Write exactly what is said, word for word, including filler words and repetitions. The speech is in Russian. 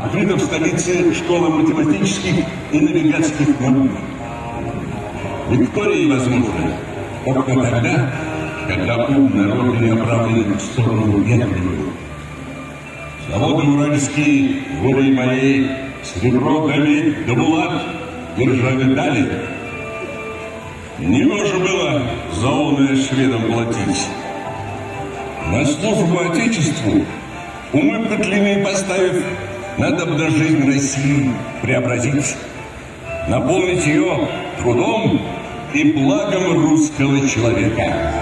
открыта в столице школа математических и навигатских наук. Виктория возможно только тогда, когда ум народа не направлен в сторону ветреную. Заводы уральские, волей моей, серебро долить, да булат, держали дали. Не можно было заолное шведам платить. На службу Отечеству умы пытливые поставив, надо бы жизнь России преобразить, наполнить ее трудом и благом русского человека.